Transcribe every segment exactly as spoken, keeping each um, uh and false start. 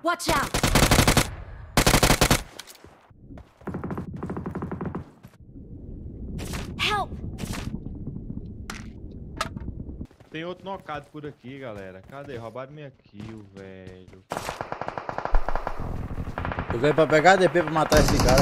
Watch out! Help! Tem outro nocado por aqui, galera. Cadê? Roubaram minha kill, velho. Eu venho pra pegar a D P pra matar esse cara.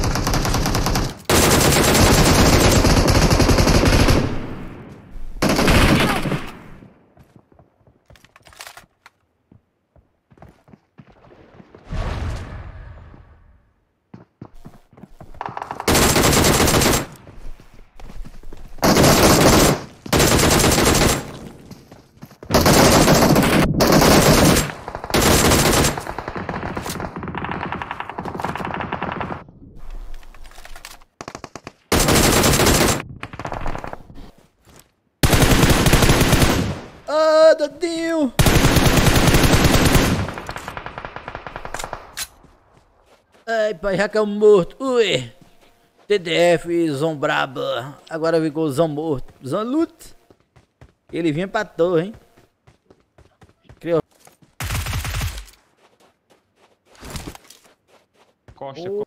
Ah, dadinho! Ai, pai, já caiu morto. Ui! T D F, Zombraba. Agora ficou Zão morto. Zão luta. Ele vinha pra torre, hein? Criou. Costa, Oh. co...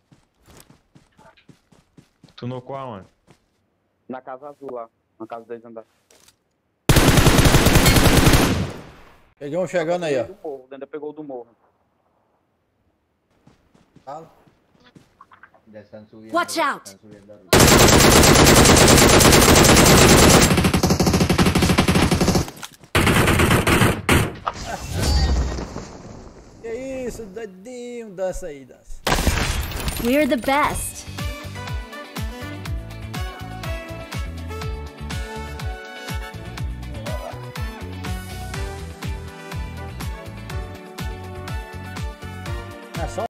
Tu nocou aonde? Na casa azul lá, na casa dois andares. Peguei um chegando aí, ó. Do morro, ainda pegou o do morro. Watch out! Que isso, dadinho? Dança aí, dança. We're the best.